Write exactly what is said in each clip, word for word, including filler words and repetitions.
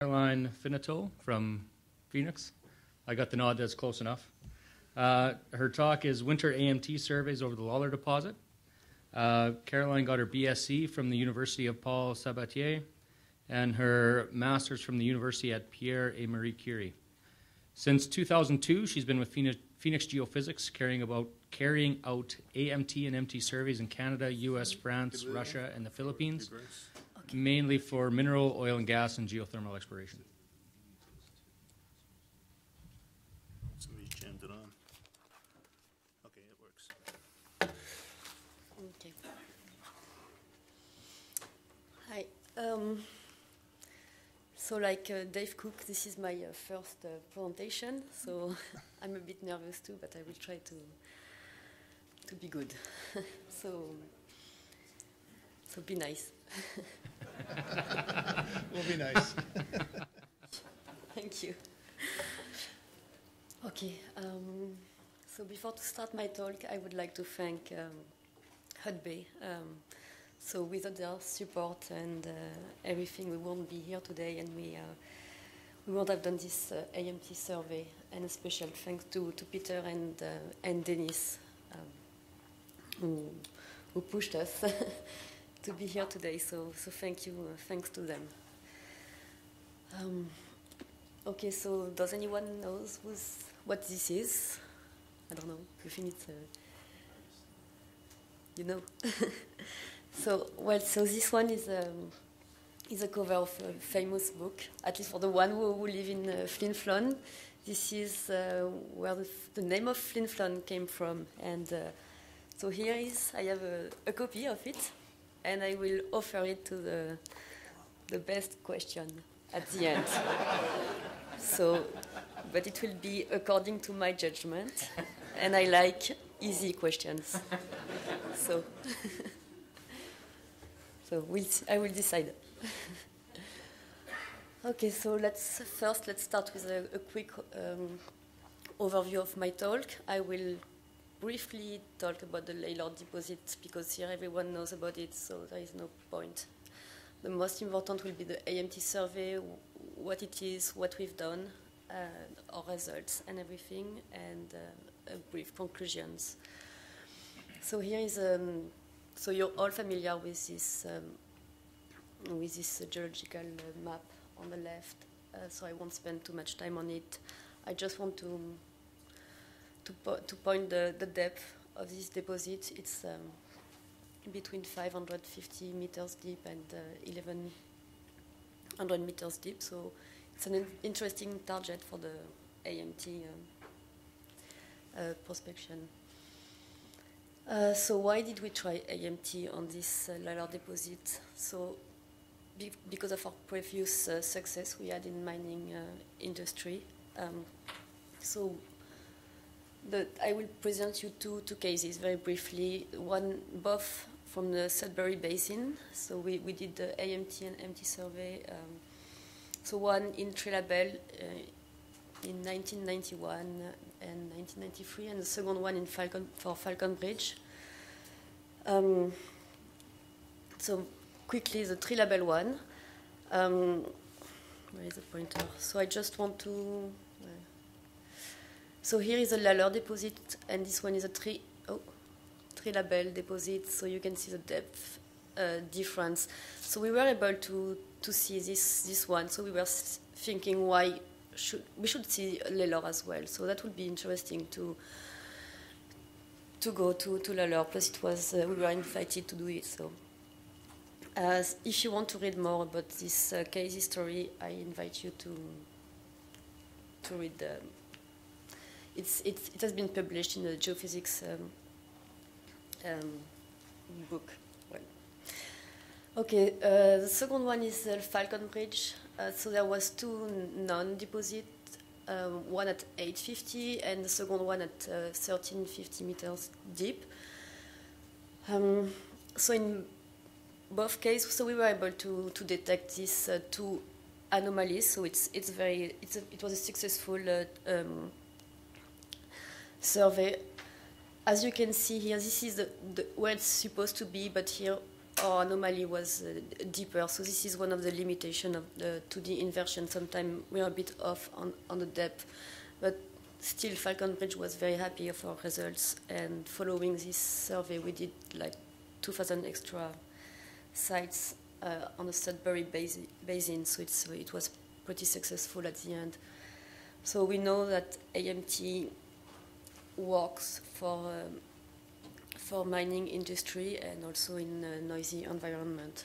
Caroline Finito from Phoenix. I got the nod, that's close enough. Uh, her talk is Winter A M T Surveys over the Lalor Deposit. Uh, Caroline got her B S c from the University of Paul Sabatier and her master's from the University at Pierre et Marie Curie. Since two thousand two, she's been with Phoenix, Phoenix Geophysics, carrying, about, carrying out A M T and M T surveys in Canada, U S, France, Russia, and the Philippines, mainly for mineral, oil and gas, and geothermal exploration. Somebody jammed it on. Okay, it works. Okay. Hi. Um, so like uh, Dave Cook, this is my uh, first uh, presentation, so I'm a bit nervous too, but I will try to to be good. so, so be nice. We'll be nice. Thank you. Okay, um, so before to start my talk, I would like to thank um, Hudbay. Um, so without their support and uh, everything, we won't be here today, and we uh, we won't have done this uh, A M T survey. And a special thanks to, to Peter and uh, and Dennis, um, who who pushed us to be here today. So so thank you, uh, thanks to them. Um, okay, so does anyone knows who's, what this is? I don't know. You think it's uh, you know? So well, so this one is um, is a cover of a famous book. At least for the one who, who live in uh, Flin Flon, this is uh, where the, the name of Flin Flon came from. And uh, so here is I have a, a copy of it, and I will offer it to the the best question at the end. So, but it will be according to my judgment, and I like easy questions. So, so we'll, I will decide. Okay, so let's first let's start with a, a quick um, overview of my talk. I will briefly talk about the Lalor deposit because here everyone knows about it, so there is no point. The most important will be the A M T survey, what it is, what we've done, uh, our results and everything, and uh, a brief conclusions. So here is, um, so you're all familiar with this, um, with this uh, geological uh, map on the left, uh, so I won't spend too much time on it. I just want to, to, po to point the, the depth of this deposit. It's um, between five hundred fifty meters deep and uh, eleven hundred meters deep. So it's an in interesting target for the A M T um, uh, prospection. Uh, so why did we try A M T on this uh, Lalor deposit? So be because of our previous uh, success we had in mining uh, industry. Um, so the, I will present you two, two cases very briefly. One, both from the Sudbury Basin. So we, we did the A M T and M T survey. Um, so one in Trilabel uh, in nineteen ninety-one and nineteen ninety-three, and the second one in Falcon, for Falconbridge. Um, so quickly, the Trilabel one. Um, where is the pointer? So I just want to... Uh, so here is a Lalor deposit, and this one is a tri oh, Trilabel deposit, so you can see the depth uh, difference. So we were able to, to see this, this one, so we were thinking why should, we should see Lalor as well. So that would be interesting to to go to, to Lalor, plus it was, uh, we were invited to do it. So uh, if you want to read more about this uh, case history, I invite you to, to read the It's, it's, it has been published in the geophysics um, um, book. Well. Okay, uh, the second one is uh, Falconbridge. Uh, so there was two non-deposit, um, one at eight fifty and the second one at uh, thirteen fifty meters deep. Um, so in both cases, so we were able to, to detect these uh, two anomalies. So it's, it's very, it's a, it was a successful uh, um, survey. As you can see here, this is the, the, where it's supposed to be, but here our anomaly was uh, deeper. So this is one of the limitations of the two D inversion. Sometimes we are a bit off on, on the depth, but still Falconbridge was very happy of our results. And following this survey, we did like two thousand extra sites uh, on the Sudbury basin, basin so it's, it was pretty successful at the end. So we know that A M T works for um, for mining industry and also in a noisy environment.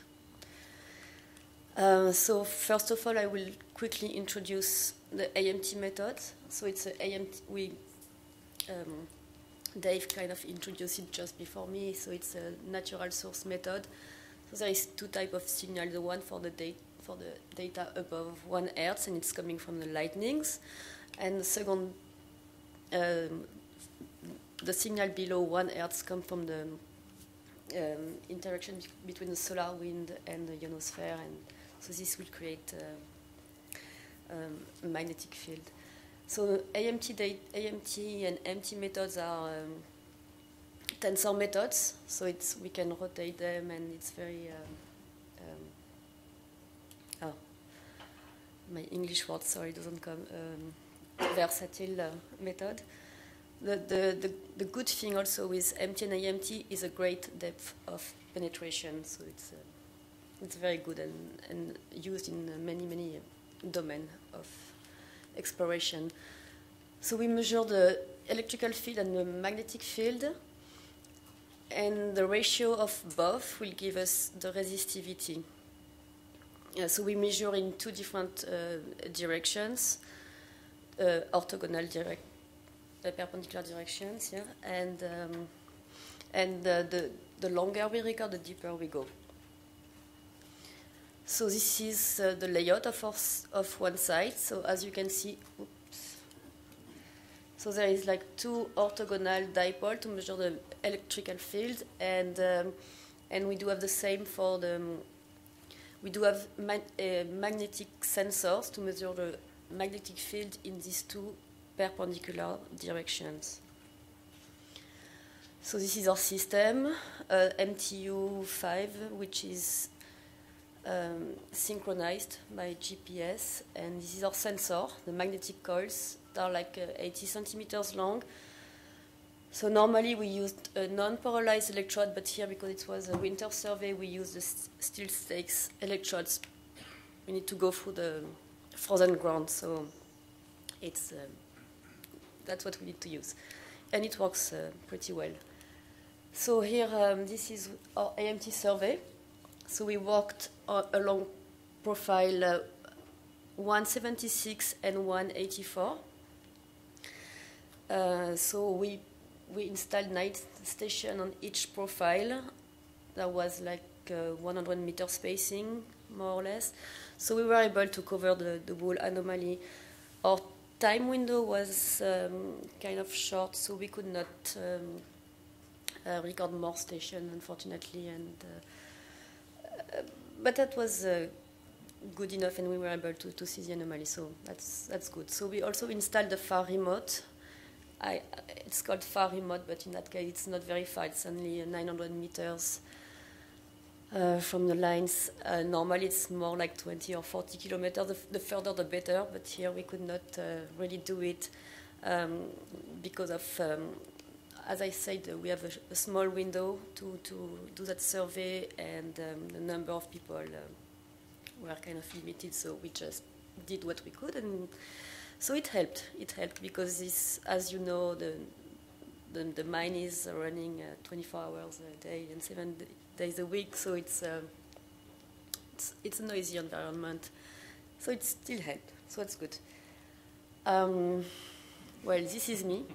Uh, so first of all, I will quickly introduce the A M T method. So it's a A M T, we, um, Dave kind of introduced it just before me. So it's a natural source method. So there is two types of signal, the one for the, data, for the data above one hertz, and it's coming from the lightnings. And the second, um, the signal below one hertz comes from the um, interaction between the solar wind and the ionosphere, and so this will create uh, um, a magnetic field. So A M T, A M T and M T methods are um, tensor methods, so it's we can rotate them, and it's very um, um, oh, my English word sorry doesn't come um, versatile uh, method. The, the, the, the good thing also with M T and A M T is a great depth of penetration, so it's, uh, it's very good and, and used in many, many domains of exploration. So we measure the electrical field and the magnetic field, and the ratio of both will give us the resistivity. Yeah, so we measure in two different uh, directions, uh, orthogonal direct. Uh, perpendicular directions, yeah, and um, and uh, the the longer we record, the deeper we go. So this is uh, the layout of our, of one site. So as you can see, oops. So there is like two orthogonal dipoles to measure the electrical field, and um, and we do have the same for the. Um, we do have ma uh, magnetic sensors to measure the magnetic field in these two perpendicular directions. So this is our system, uh, M T U five, which is um, synchronized by G P S, and this is our sensor, the magnetic coils. They are like uh, eighty centimeters long. So normally we used a non-polarized electrode, but here, because it was a winter survey, we used the steel stakes electrodes. We need to go through the frozen ground, so it's um, that's what we need to use. And it works uh, pretty well. So here, um, this is our A M T survey. So we worked uh, along profile uh, one seventy-six and one eighty-four. Uh, so we, we installed night station on each profile. That was like uh, one hundred meter spacing, more or less. So we were able to cover the, the whole anomaly. Our time window was um, kind of short, so we could not um, uh, record more stations, unfortunately. And uh, uh, but that was uh, good enough, and we were able to, to see the anomaly. So that's that's good. So we also installed the far remote. I, it's called far remote, but in that case, it's not very far. It's only nine hundred meters. Uh, from the lines. Uh, normally it's more like twenty or forty kilometers. The, the further the better, but here we could not uh, really do it um, because of, um, as I said, uh, we have a, a small window to, to do that survey, and um, the number of people uh, were kind of limited, so we just did what we could, and so it helped. It helped because this, as you know, the the, the mine is running uh, twenty-four hours a day and seven days a week, so it's, uh, it's it's a noisy environment. So it still helped. So it's good. Um, well, this is me.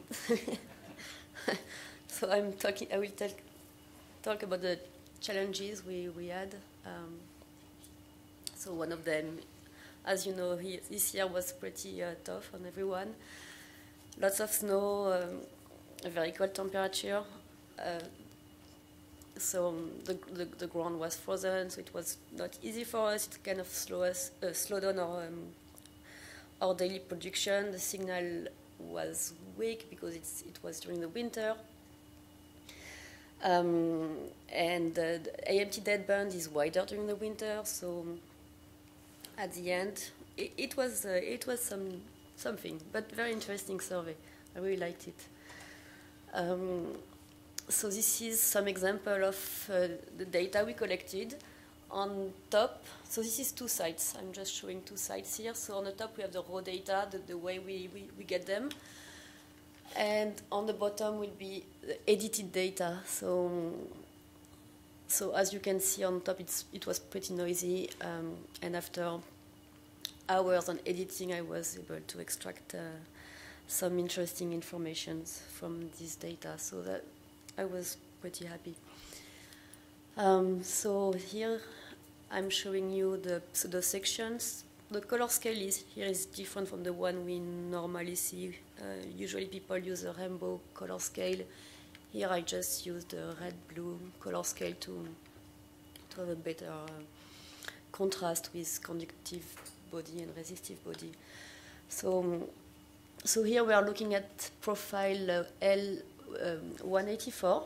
So I'm talking. I will talk talk about the challenges we we had. Um, so one of them, as you know, he, this year was pretty uh, tough on everyone. Lots of snow, um, a very cold temperature. Uh, so um, the, the the ground was frozen, so it was not easy for us. It kind of slow us, uh, slowed down our um, our daily production. The signal was weak because it's it was during the winter. Um, and uh, the A M T deadband is wider during the winter, so at the end, it, it was uh, it was some something, but very interesting survey. I really liked it. Um, so this is some example of uh, the data we collected. On top, so this is two sites. I'm just showing two sites here. So on the top we have the raw data, the, the way we, we, we get them. And on the bottom will be the edited data. So, so as you can see on top, it's, it was pretty noisy. Um, and after hours on editing, I was able to extract uh, some interesting information from this data. So that I was pretty happy. Um, so here I'm showing you the pseudo sections. The color scale is here is different from the one we normally see. Uh, usually people use a rainbow color scale. Here I just use the red-blue color scale to, to have a better uh, contrast with conductive body and resistive body. So, so here we are looking at profile uh, L one eighty-four.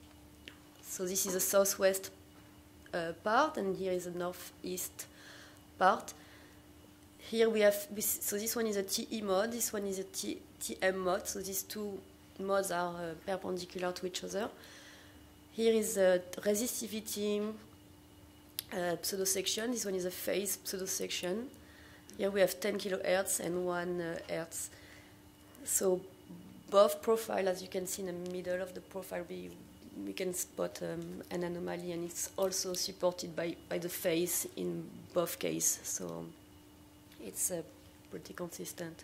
So this is the southwest uh, part, and here is the northeast part. Here we have, so this one is a T E mode, this one is a T M mode, so these two modes are uh, perpendicular to each other. Here is the resistivity uh, pseudo section, this one is a phase pseudo section. Here we have ten kilohertz and one uh, hertz. So both profile, as you can see in the middle of the profile, we, we can spot um, an anomaly, and it's also supported by, by the phase in both cases. So it's uh, pretty consistent.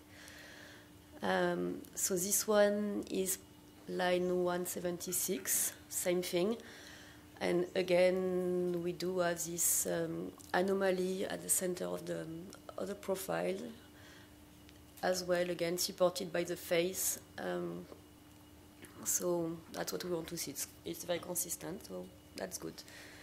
Um, so this one is line one seventy-six, same thing. And again, we do have this um, anomaly at the center of the, of the profile, as well, again, supported by the phase. Um, so that's what we want to see. It's, it's very consistent, so that's good.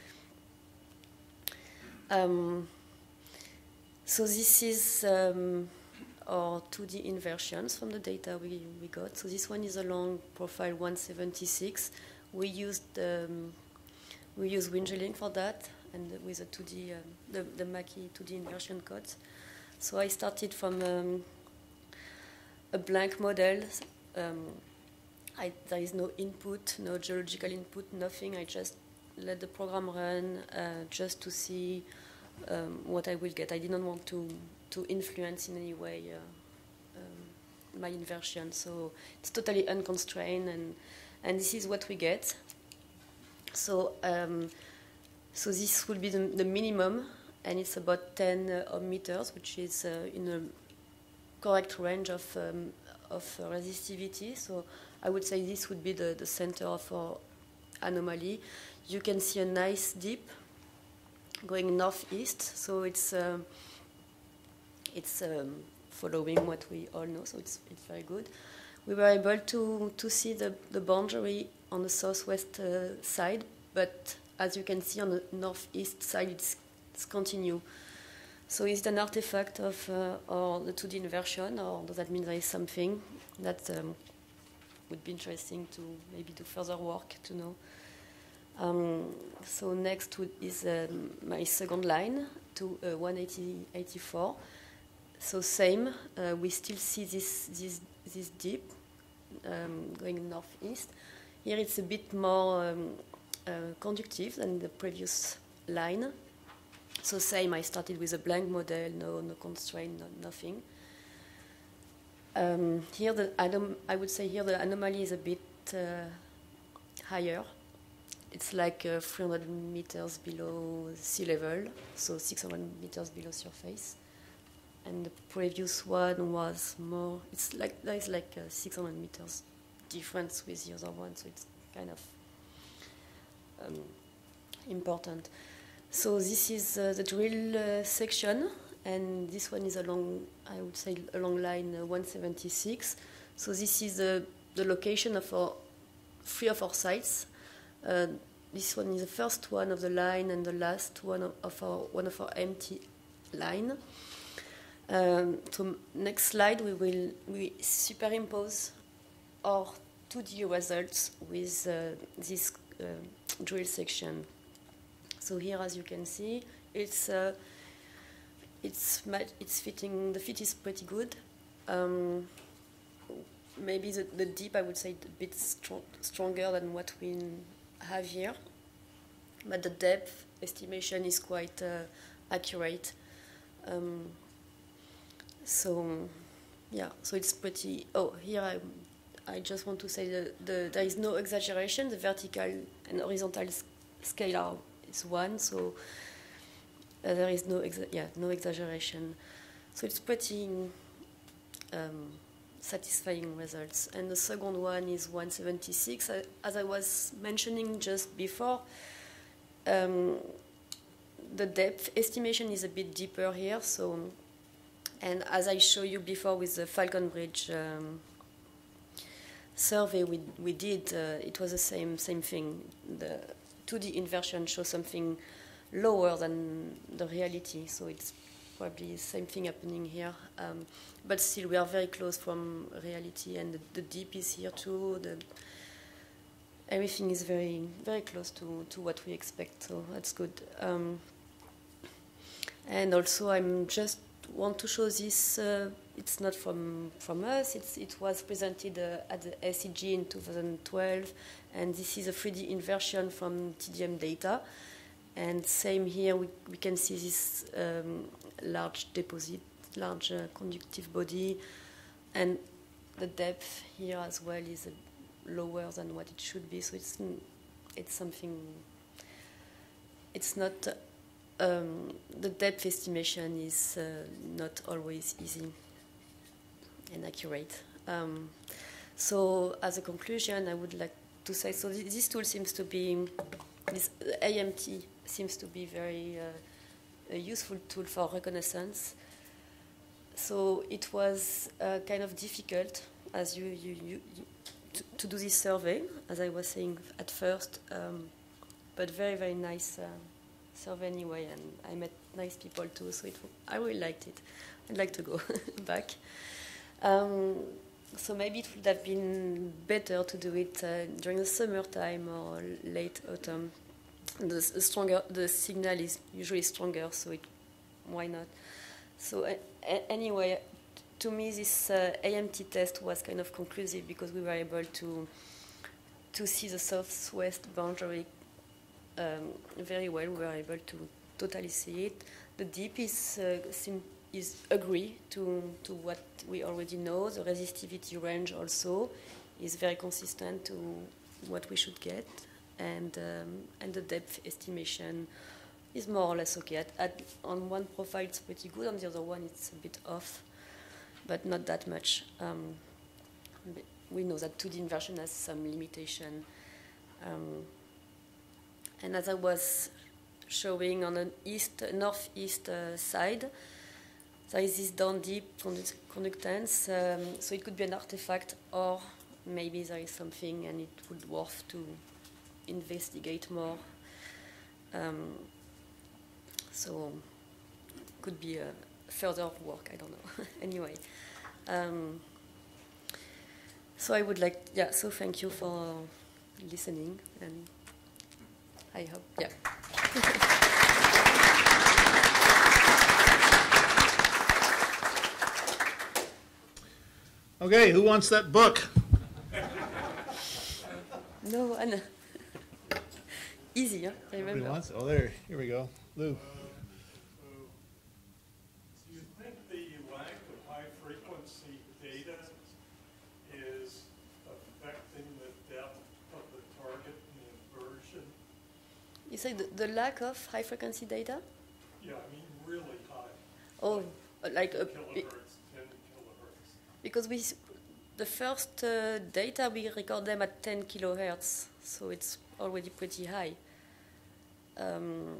Um, so this is um, our two D inversions from the data we, we got. So this one is along profile one seventy-six. We used um, we use WinGeoLink for that, and with a two D, um, the, the Mackie two D inversion codes. So I started from um, a blank model. Um, I, there is no input, no geological input, nothing. I just let the program run uh, just to see um, what I will get. I didn't want to, to influence in any way uh, um, my inversion. So it's totally unconstrained, and, and this is what we get. So, um, so this will be the, the minimum, and it's about ten uh, ohm meters, which is uh, in a correct range of, um, of uh, resistivity. So I would say this would be the, the center of our anomaly. You can see a nice dip going northeast, so it's, uh, it's um, following what we all know, so it's, it's very good. We were able to, to see the, the boundary on the southwest uh, side, but as you can see on the northeast side, it's, it's continue. So is it an artifact of uh, or the two D inversion, or does that mean there is something that um, would be interesting to maybe do further work to know? Um, so next would, is um, my second line to uh, one eighty-four. So same, uh, we still see this this this dip um, going northeast. Here it's a bit more um, uh, conductive than the previous line. So same, I started with a blank model, no, no constraint, no, nothing. Um, here, the anom I would say here the anomaly is a bit uh, higher. It's like uh, three hundred meters below sea level, so six hundred meters below surface. And the previous one was more, it's like, there is like uh, six hundred meters difference with the other one, so it's kind of um, important. So this is uh, the drill uh, section, and this one is along, I would say, along line uh, one seventy-six. So this is uh, the location of our, three of our sites. Uh, this one is the first one of the line and the last one of our, one of our empty line. Um, so next slide, we will we superimpose our two D results with uh, this the drill section. So here, as you can see, it's uh, it's it's fitting. The fit is pretty good. Um, maybe the, the deep, I would say, a bit strong, stronger than what we have here, but the depth estimation is quite uh, accurate. Um, so yeah, so it's pretty. Oh, here I. I just want to say that the, there is no exaggeration. The vertical and horizontal scale are is one, so uh, there is no exa yeah no exaggeration. So it's pretty um, satisfying results. And the second one is one seventy-six. Uh, as I was mentioning just before, um, the depth estimation is a bit deeper here. So, and as I showed you before with the Falcon Bridge. Um, survey we, we did, uh, it was the same same thing. The two D inversion shows something lower than the reality, so it's probably the same thing happening here. Um, but still, we are very close from reality, and the, the deep is here too. The, everything is very very close to, to what we expect, so that's good. Um, and also, I'm just want to show this. Uh, It's not from, from us. It's, it was presented uh, at the S E G in two thousand twelve, and this is a three D inversion from T D M data. And same here, we, we can see this um, large deposit, large uh, conductive body, and the depth here as well is uh, lower than what it should be. So it's it's something. It's not. Um, the depth estimation is uh, not always easy and accurate. Um, so as a conclusion, I would like to say, so th this tool seems to be, this A M T seems to be very uh, a useful tool for reconnaissance. So it was uh, kind of difficult as you, you, you, you to, to do this survey, as I was saying at first, um, but very, very nice uh, survey anyway, and I met nice people too, so it, I really liked it. I'd like to go back. Um, so maybe it would have been better to do it uh, during the summertime or late autumn. The, the stronger the signal is usually stronger, so it, why not? So uh, anyway, to me this uh, A M T test was kind of conclusive because we were able to to see the southwest boundary um, very well. We were able to totally see it. The deep is uh, sim is agree to, to what we already know. The resistivity range also is very consistent to what we should get. And, um, and the depth estimation is more or less okay. At, at, on one profile it's pretty good, on the other one it's a bit off, but not that much. Um, we know that two D inversion has some limitation. Um, and as I was showing on an east, northeast uh, side, there is this down deep conductance, um, so it could be an artifact, or maybe there is something and it would worth to investigate more. Um, so it could be a further work, I don't know. Anyway, um, so I would like, yeah, so thank you for listening, and I hope, yeah. Okay, who wants that book? No, Anna. Easy, huh? I remember. Nobody wants it? Oh, there. Here we go. Lou. Do you think the lack of high-frequency data is affecting the depth of the target and the inversion? You say the, the lack of high-frequency data? Yeah, I mean really high. Oh, like a, Kilohertz, ten kilohertz. because we, the first uh, data we record them at ten kilohertz, so it's already pretty high. Um,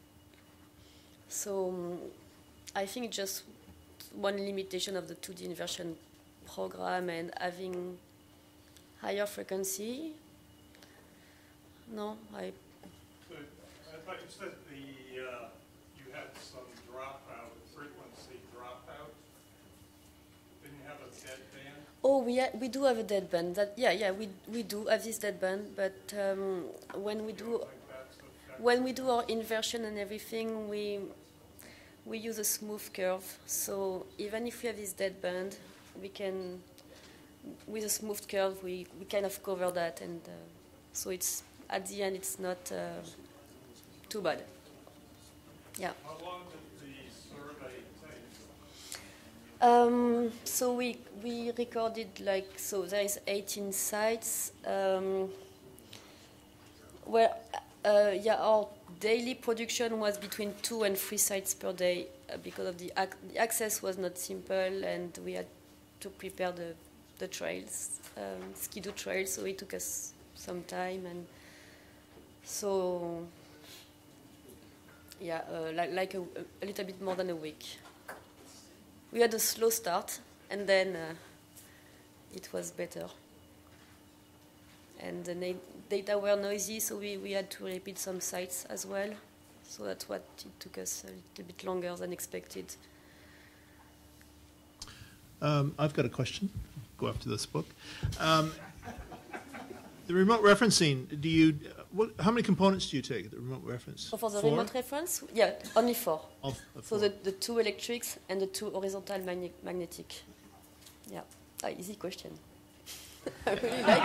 so um, I think just one limitation of the two D inversion program and having higher frequency. No, I. So I thought you said the uh, you had some dropout, frequency dropout. Didn't you have a dead band? Oh, we ha- we do have a deadband. That yeah, yeah, we we do have this deadband, but um, when we do when we do our inversion and everything, we we use a smooth curve. So even if we have this deadband, we can with a smooth curve we, we kind of cover that, and uh, so it's at the end it's not uh, too bad. Yeah. How long did the survey take? Um, so we we recorded like so there is eighteen sites. Um, where uh, yeah our daily production was between two and three sites per day uh, because of the, ac- the access was not simple, and we had to prepare the the trails, um, Ski-Doo trails. So it took us some time, and so yeah, uh, like like a, a little bit more than a week. We had a slow start, and then uh, it was better. And the na- data were noisy, so we, we had to repeat some sites as well. So that's what it took us a little bit longer than expected. Um, I've got a question. Go after this book. Um, the remote referencing, do you, what, how many components do you take, the remote reference? So for the Four? remote reference, yeah, only four. Of the So four. the, the two electrics and the two horizontal magne- magnetic. Yeah, ah, easy question. I really like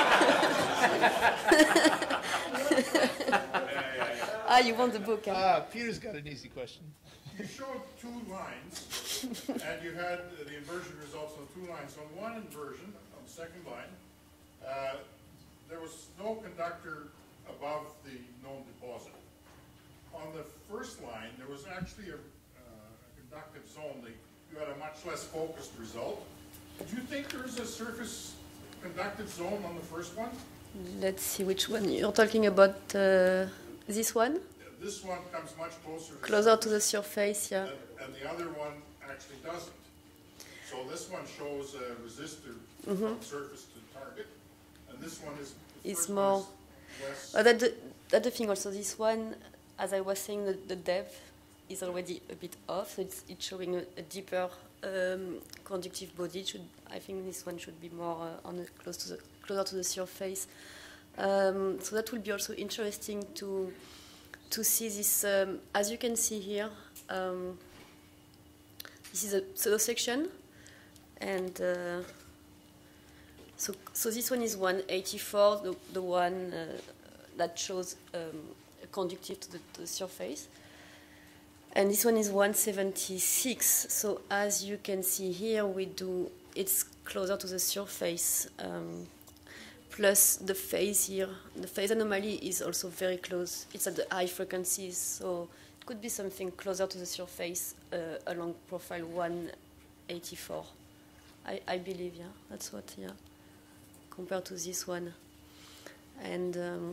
it. Ah, you want the book? Huh? Ah, Peter's got an easy question. You showed two lines, and you had the inversion results on two lines. On one inversion, on the second line, uh, there was no conductor above the known deposit. On the first line, there was actually a, uh, a conductive zone. That you had a much less focused result. Do you think there's a surface conductive zone on the first one? Let's see which one you're talking about. Uh, this one, This one comes much closer to closer surface. to the surface. Yeah. And, and the other one actually doesn't. So this one shows a resistor from surface to target, and this one is the It's first one more- is less. But that the, that the thing also. This one, as I was saying, the, the depth is already a bit off. So it's, it's showing a, a deeper um, conductive body. It should, I think this one should be more uh, on the, close to the closer to the surface. Um, so that will be also interesting to. to see this, um, as you can see here, um, this is a pseudo section, and uh, so so this one is one eighty-four, the, the one uh, that shows um, conductive to the, to the surface, and this one is one seventy-six. So as you can see here, we do it's closer to the surface. Um, Plus the phase here, the phase anomaly is also very close. It's at the high frequencies, so it could be something closer to the surface uh, along profile one eighty-four. I, I believe, yeah, that's what, yeah, compared to this one. And um,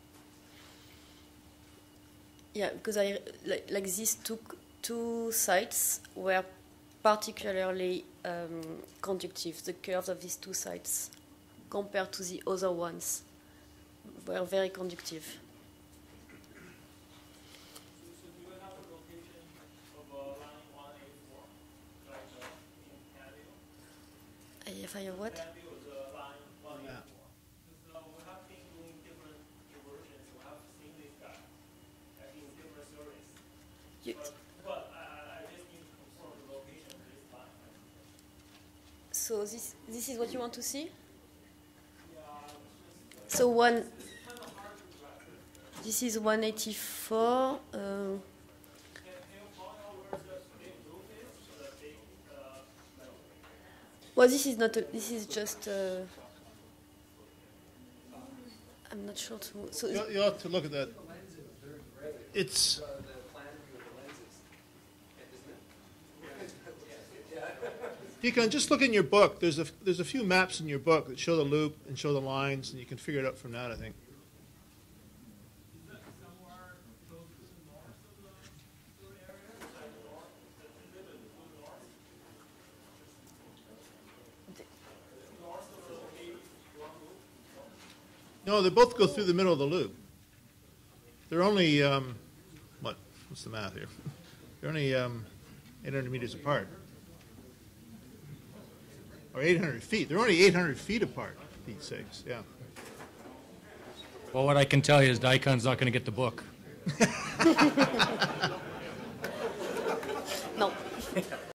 yeah, because I like, like these two two sites were particularly um, conductive. The curves of these two sites, compared to the other ones, were very conductive. So, so do you have a location of uh, line one eighty-four, like uh, in Canada? If I have what? Canada was uh, line one eighty-four. Because uh, we have been doing different conversions. We have seen this guy like in different surveys. You, But, but I, I I just need to confirm the location of this line. so this this is what you want to see? Yeah, it's just, So one, it's kind of hard to grasp. this is one eighty-four. Um, Can, can you point out where the big loop is so that they, uh, metal? well, this is not. A, this is just. Uh, I'm not sure to. So You'll, you'll have to look at that. It's, Deacon, just look in your book. There's a, there's a few maps in your book that show the loop and show the lines, and you can figure it out from that, I think. Is that somewhere close to the north of the, the area? Like north? Is it the north? North of the eighty-one loop? No, they both go through the middle of the loop. They're only, um, what, what's the math here? They're only um, eight hundred meters apart. Or eight hundred feet. They're only eight hundred feet apart, for Pete's sakes, yeah. Well, what I can tell you is Daikon's not going to get the book. No.